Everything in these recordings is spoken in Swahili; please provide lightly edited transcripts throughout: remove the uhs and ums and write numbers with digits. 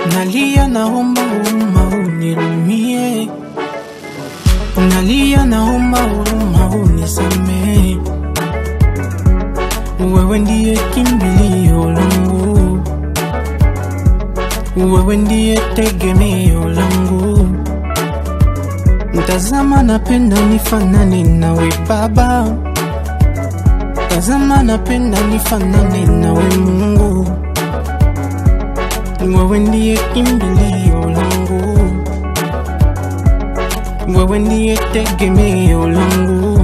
Nalia naomba huruma unirumie. Nalia naomba huruma unisamehe. Wewe ndiye kimbilio langu, wewe ndiye tegemeo langu. Tazama napenda nifanane nawe Baba, tazama napenda nifanane nawe Mungu. Wewe ndiye kimbilio langu, wewe ndiye tegemeo langu.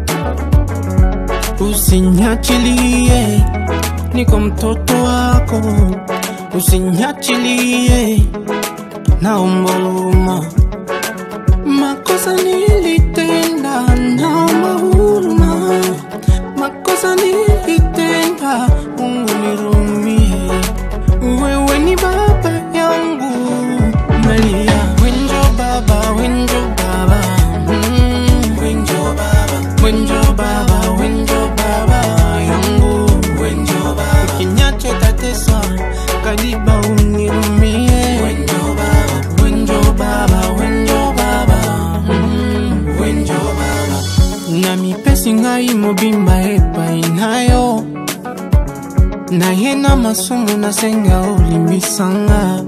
Usinyachilie, niko mtoto wako. Usinyachilie, naomba huruma. Makosa nilitenda, naomba huruma. Makosa nilitenda, unirumie. Wewe ni baba yangu, nalia. Wenjo baba, wenjo baba, wenjo baba, wenjo baba, wenjo baba yangu, wenjo baba. Kinyacho tateswa, Kadiba unirumie. Wenjo baba, wenjo baba, wenjo baba, wenjo baba. Na mipesi ngai mobimba epa inayo, na yena masumu na senga olimisanga.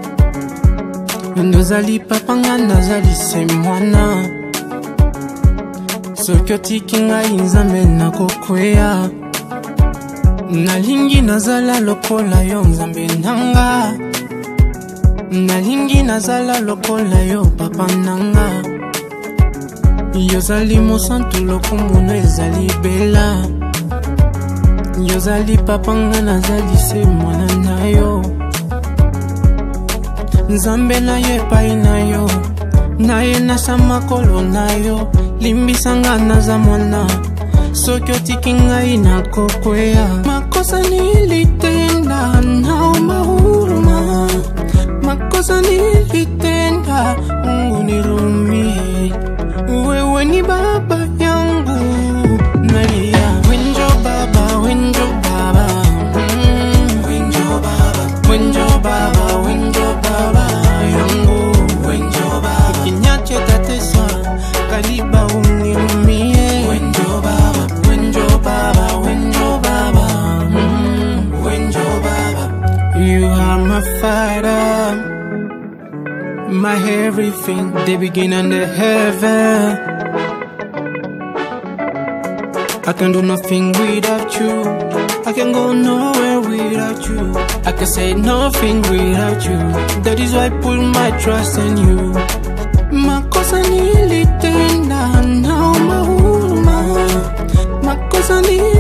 Ndozali papanga nazali se mwana. Sokyo tiki ngai nzambe na kokwea. Nalingi nazala lokola yo nzambe nanga. Nalingi nazala lokola yo papa nanga. Yozali mosantu lokumu ezali bela. Yozali papanga nazali se mwana nayo. Nzambe na ye pai nayo, na ye nasama kolo nayo. Limbisanga naza mwana, sokyo tiki ngai na kokwea. Makosa nilitenda, naomba huruma. Makosa nilitenda, unirumie. Wewe ni baba yangu, nalia. Wenjo baba, wenjo baba, wenjo baba, wenjo baba, wenjo baba yangu, wenjo baba. Kinyache tateswa, Kadiba unirumie. Wenjo baba, wenjo baba, wenjo baba, wenjo baba. You are my fighter, my everything, the beginning and the heaven. I can do nothing without you. I can go nowhere without you. I can say nothing without you. That is why I put my trust in you. Makosa nilitenda, naomba huruma. Makosa nilitenda.